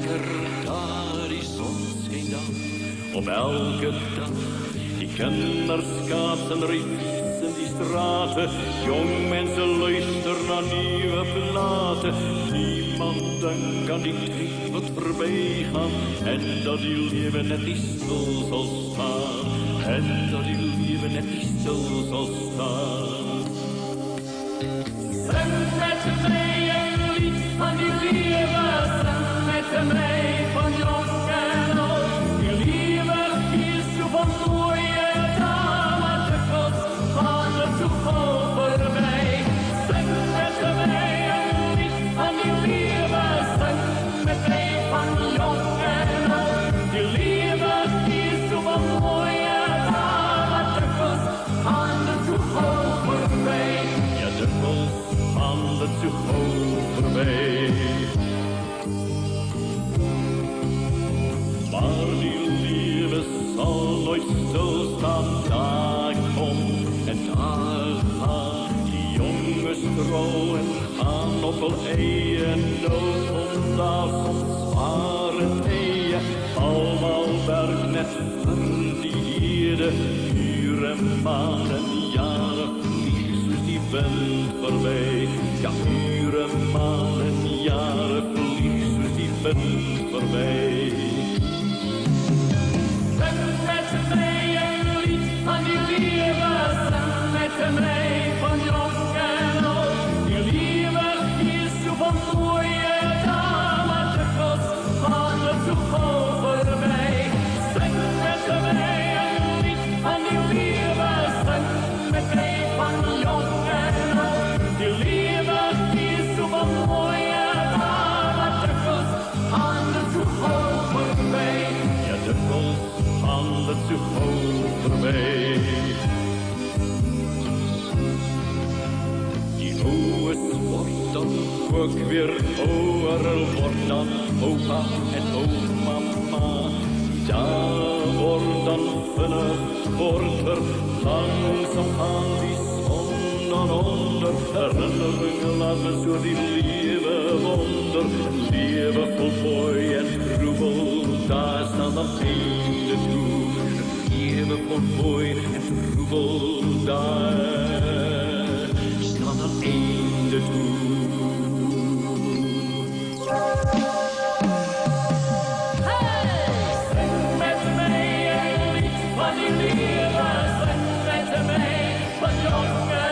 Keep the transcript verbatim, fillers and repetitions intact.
lekker, daar is zonschijn dan. Op elke dag, die kenners schaatsen, rivissen die straten. Jong mensen luisteren naar nieuwe platen. Niemand denkt aan die tijd wat voorbij gaat. En dat die leven net niet stil zal staan. En dat die leven net niet stil zal staan. Zing met mij een lied van die lieve, zing met mij van jong en oud. Die lieve kies van mooie dames, de kost van het toeval voorbij. Zing met mij een lied van die lieve, zing met mij van jong en oud. Die lieve kies van mooie dames, de kost van het toeval voorbij. Ja, de kost van het toeval voorbij. Maar die liefde zal nooit stilstaan, daar komt en daar gaat. Die jonge vrouwen gaan op wel eien, nooit vandaag soms zware tijden. Allemaal werk net voor die hierde, uren, maanden, jaren vliegen die wind voorbij. Ja, uren, maanden, jaren vliegen die wind voorbij. Zing met mij een lied van die lieve, zing met mij van jong en oud. Die lieve kies van mooie dames, de kost van het toeval voorbij. Zing met mij een lied van die lieve, zing met mij van jong en oud. Die lieve kies van mooie dames, de kost van het toeval voorbij. Ja, de kost van het toeval voorbij. Die oude wordt dan ook weer ouder, wordt dan opa en oma. Daar wordt dan vinnig korter, langzaam gaan die zon dan onder. Herinneringen laten zo die lieve wonder. Lieve vol fooi en troebel, daar staan dan einde toe. Lieve vol fooi en troebel, daar staan dan einde toe. Met mij een lied van die lieve, zing met mij van jong